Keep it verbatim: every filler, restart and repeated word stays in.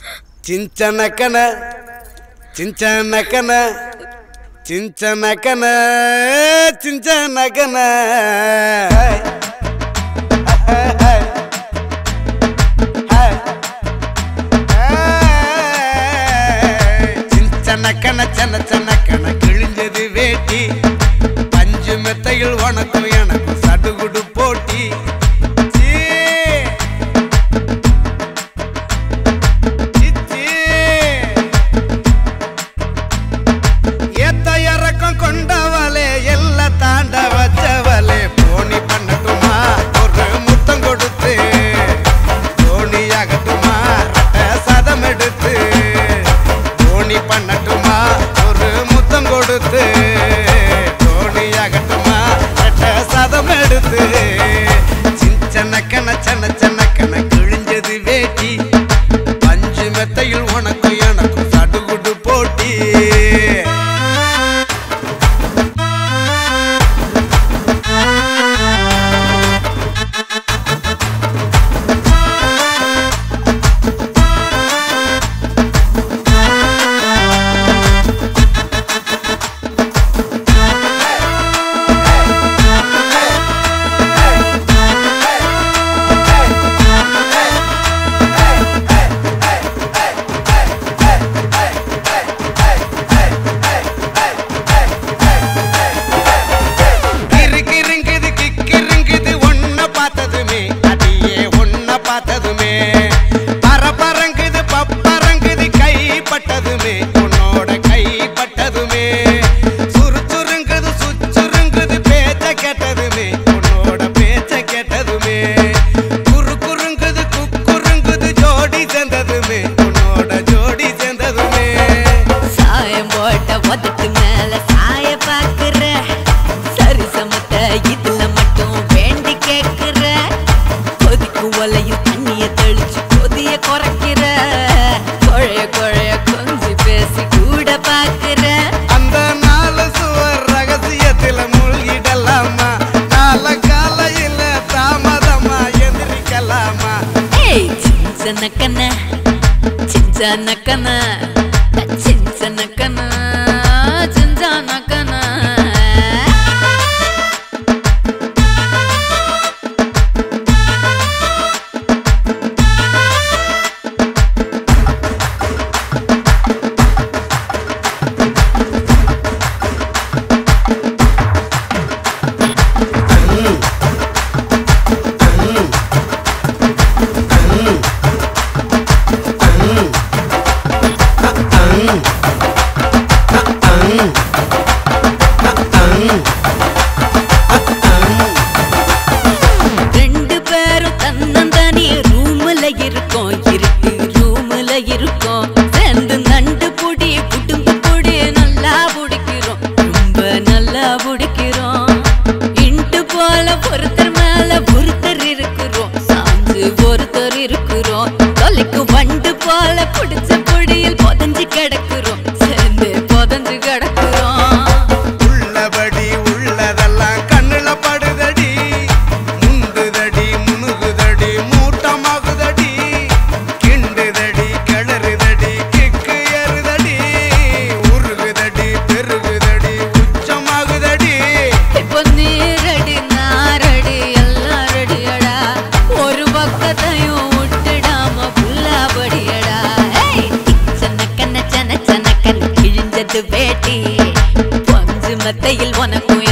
சிஞ்சனக்கன சிஞ்சனக்கன சிஞ்சனக்கன சிஞ்சனக்கன சிஞ்சனக்கன சன சனக்கன கிழிஞ்சது வேட்டி பஞ்சு மெத்தையில் உனக்கும் எனக்கும் சடுகுடு போட்டி கொண்டவளே எல்லா தாண்ட வச்சவளே போனி பண்ணட்டுமா ஒரு முத்தம் கொடுத்து தோணி ஆகட்டுமா ரட்ட சதம் எடுத்து போனி பண்ணட்டுமா ஒரு முத்தம் கொடுத்து தோணி ஆகட்டுமா ரட்ட சதம் எடுத்து சின்ன சன்ன சன்னக்கன கிழிஞ்சது வேட்டி பஞ்சு மெத்தையில் உனக்கும் எனக்கும் சடுகுடு போட்டி Cincana, cincana kana, cincana kana, cincana kana. வேட்டி பஞ்சு மெத்தையில் உனக்கும்